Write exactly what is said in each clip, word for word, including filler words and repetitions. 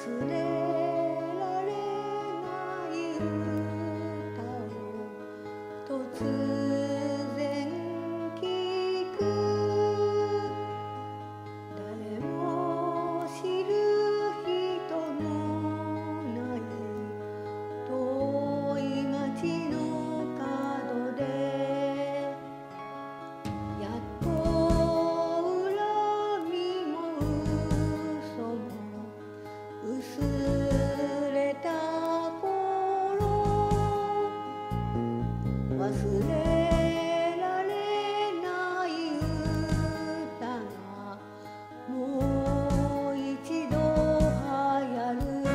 忘れられない歌を突然聞く。誰も知る人のない遠い街の角で、やっと恨みも嘘も薄れた頃、忘れられない歌がもう一度流行る。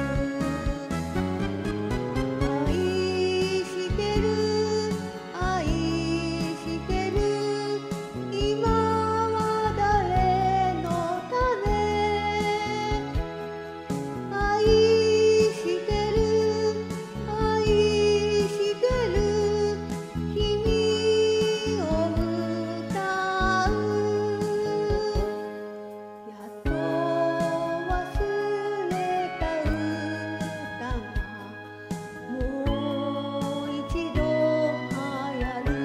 愛してる愛してる今は誰のため。愛してる愛してる君を歌う。やっと忘れた歌がもう一度流行る。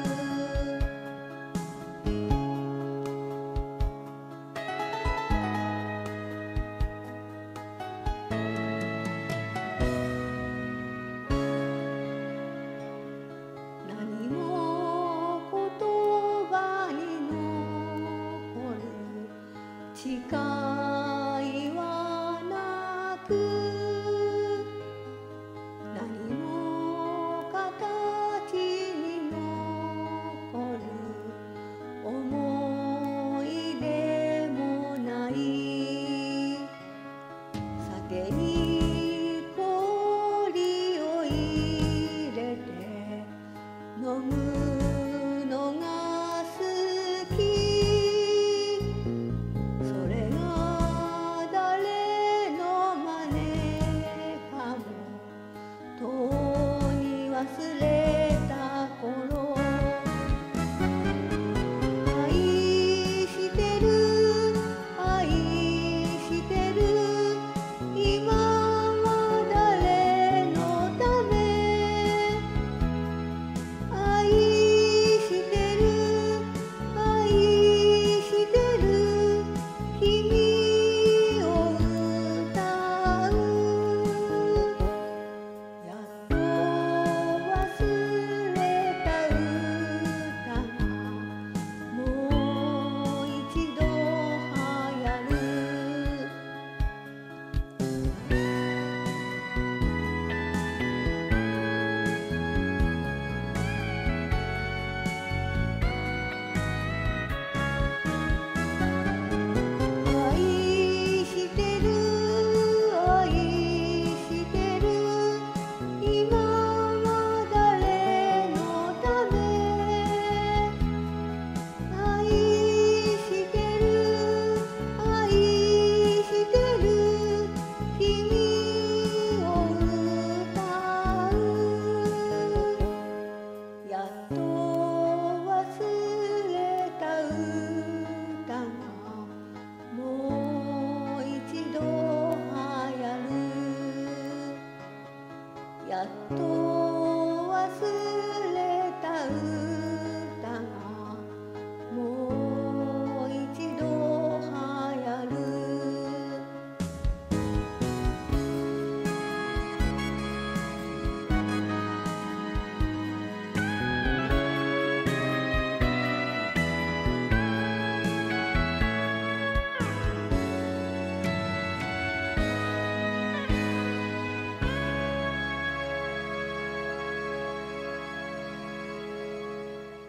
何も言葉に残る誓いはなく、